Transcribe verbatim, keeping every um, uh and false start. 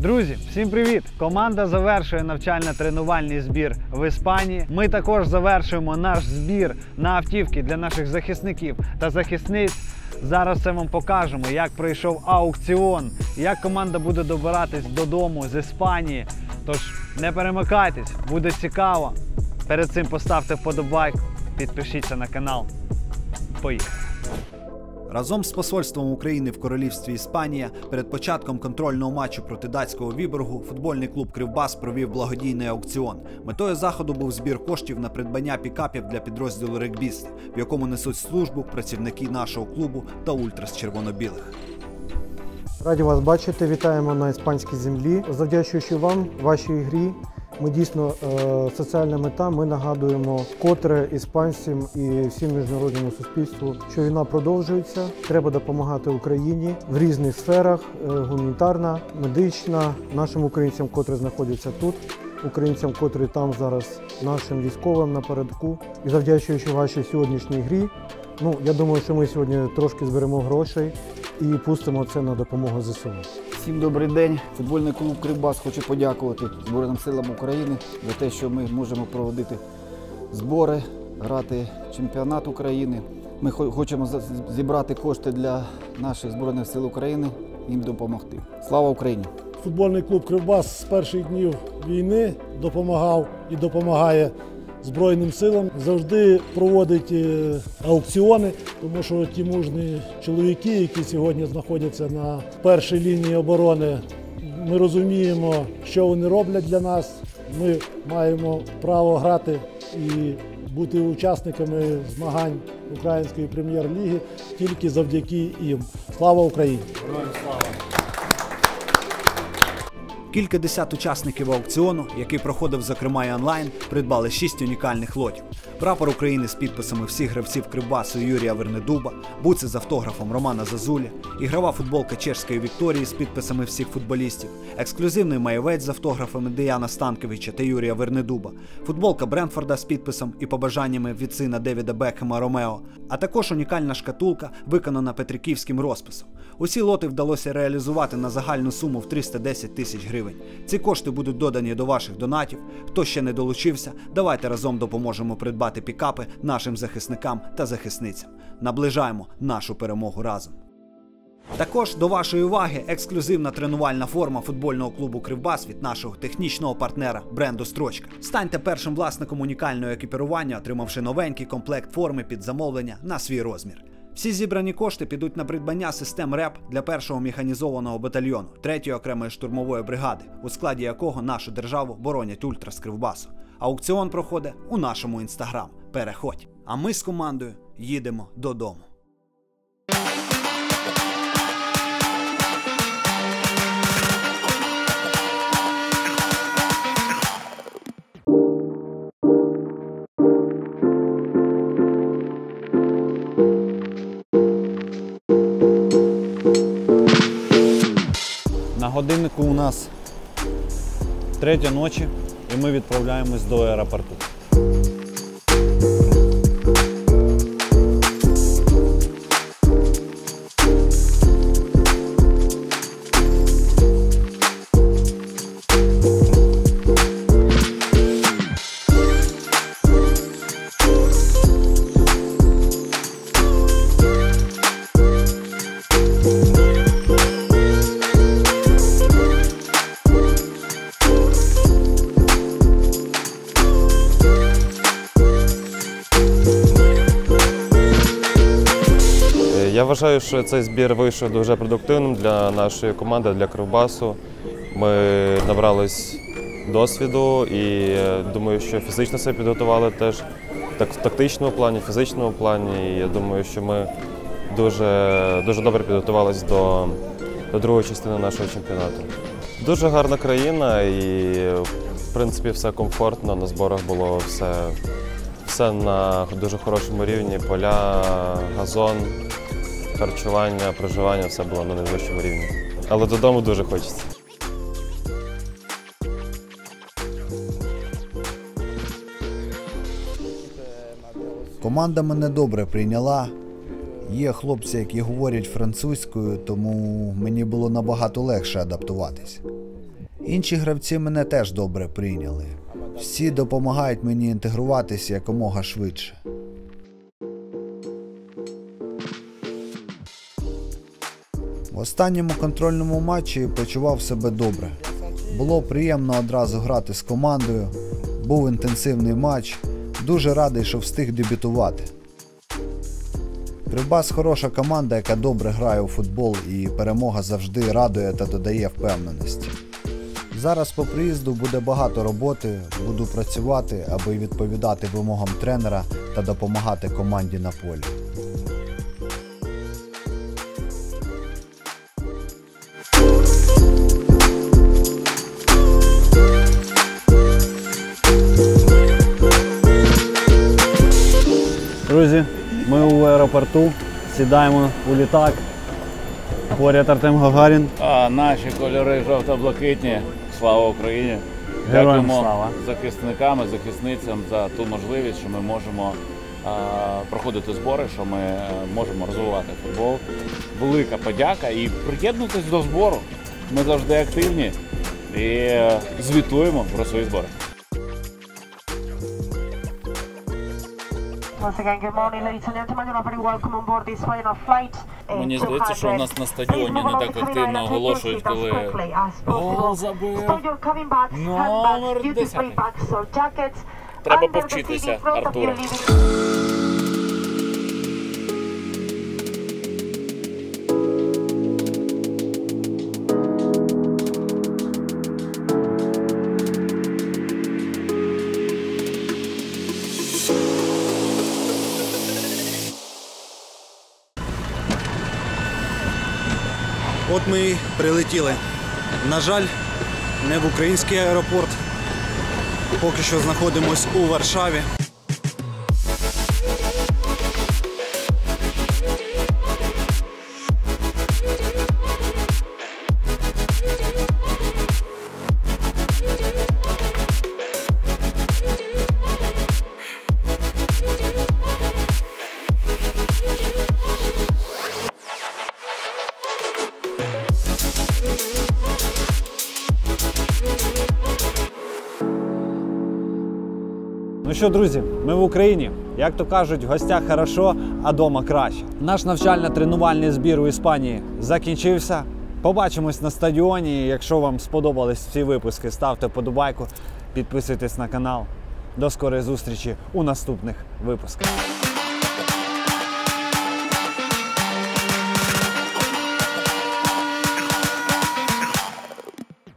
Друзі, всім привіт! Команда завершує навчально-тренувальний збір в Іспанії. Ми також завершуємо наш збір на автівки для наших захисників та захисниць. Зараз це вам покажемо, як пройшов аукціон, як команда буде добиратись додому з Іспанії. Тож не перемикайтесь, буде цікаво. Перед цим поставте вподобайку, підпишіться на канал. Поїхали! Разом з посольством України в Королівстві Іспанія перед початком контрольного матчу проти датського Віборгу футбольний клуб «Кривбас» провів благодійний аукціон. Метою заходу був збір коштів на придбання пікапів для підрозділу регбісти, в якому несуть службу працівники нашого клубу та ультрас червоно-білих. Раді вас бачити, вітаємо на іспанській землі. Завдячуючи вам, вашій грі, ми дійсно, соціальна мета, ми нагадуємо котре іспанцям і всім міжнародному суспільству, що війна продовжується, треба допомагати Україні в різних сферах, гуманітарна, медична, нашим українцям, котрі знаходяться тут, українцям, котрі там зараз, нашим військовим напередку. І завдячуючи вашій сьогоднішній грі, ну, я думаю, що ми сьогодні трошки зберемо грошей і пустимо це на допомогу зе ес у. Всім добрий день. Футбольний клуб «Кривбас» хоче подякувати Збройним силам України за те, що ми можемо проводити збори, грати чемпіонат України. Ми хочемо зібрати кошти для наших Збройних сил України, їм допомогти. Слава Україні! Футбольний клуб «Кривбас» з перших днів війни допомагав і допомагає Збройним силам, завжди проводить аукціони, тому що ті мужні чоловіки, які сьогодні знаходяться на першій лінії оборони, ми розуміємо, що вони роблять для нас. Ми маємо право грати і бути учасниками змагань Української прем'єр-ліги тільки завдяки їм. Слава Україні! Героям слава! Кількадесят учасників аукціону, який проходив зокрема і онлайн, придбали шість унікальних лотів. Прапор України з підписами всіх гравців Кривбасу Юрія Вернедуба, буци з автографом Романа Зазулі, ігрова футболка чешської Вікторії з підписами всіх футболістів, ексклюзивний майовець з автографами Деяна Станкевича та Юрія Вернедуба, футболка Брентфорда з підписом і побажаннями від сина Девіда Бекхема Ромео, а також унікальна шкатулка, виконана петриківським розписом. Усі лоти вдалося реалізувати на загальну суму в триста десять тисяч гривень. Ці кошти будуть додані до ваших донатів. Хто ще не долучився, давайте разом допоможемо придбати пікапи нашим захисникам та захисницям. Наближаємо нашу перемогу разом. Також до вашої уваги ексклюзивна тренувальна форма футбольного клубу «Кривбас» від нашого технічного партнера бренду «Строчка». Станьте першим власником унікального екіпірування, отримавши новенький комплект форми під замовлення на свій розмір. Всі зібрані кошти підуть на придбання систем РЕП для першого механізованого батальйону третьої окремої штурмової бригади, у складі якого нашу державу боронять ультрас Кривбасу. Аукціон проходить у нашому інстаграм. Переходь. А ми з командою їдемо додому. На годиннику у нас третя ночі, і ми відправляємось до аеропорту. Я вважаю, що цей збір вийшов дуже продуктивним для нашої команди, для Кривбасу. Ми набрались досвіду і думаю, що фізично себе підготували теж так, в тактичному плані, в фізичному плані. І я думаю, що ми дуже, дуже добре підготувалися до, до другої частини нашого чемпіонату. Дуже гарна країна і, в принципі, все комфортно, на зборах було все, все на дуже хорошому рівні, поля, газон. Харчування, проживання, все було на найвищому рівні. Але додому дуже хочеться. Команда мене добре прийняла. Є хлопці, які говорять французькою, тому мені було набагато легше адаптуватись. Інші гравці мене теж добре прийняли. Всі допомагають мені інтегруватися якомога швидше. В останньому контрольному матчі почував себе добре. Було приємно одразу грати з командою, був інтенсивний матч, дуже радий, що встиг дебютувати. Кривбас – хороша команда, яка добре грає у футбол, і перемога завжди радує та додає впевненості. Зараз по приїзду буде багато роботи, буду працювати, аби відповідати вимогам тренера та допомагати команді на полі. Друзі, ми у аеропорту, сідаємо у літак. Поряд Артем Гагарін. А наші кольори жовто-блакитні. Слава Україні! Героям Дякуємо слава! захисникам і захисницям за ту можливість, що ми можемо а, проходити збори, що ми а, можемо розвивати футбол. Велика подяка і приєднуйтесь до збору. Ми завжди активні і а, звітуємо про свої збори. Мені здається, що у нас на стадіоні не так активно оголошують, коли гол забив номер десять. Треба повчитися, Артуре. От ми і прилетіли. На жаль, не в український аеропорт. Поки що знаходимось у Варшаві. Ну що, друзі, ми в Україні. Як то кажуть, в гостях хорошо, а дома краще. Наш навчально-тренувальний збір у Іспанії закінчився. Побачимось на стадіоні. Якщо вам сподобались ці випуски, ставте вподобайку, підписуйтесь на канал. До скорої зустрічі у наступних випусках.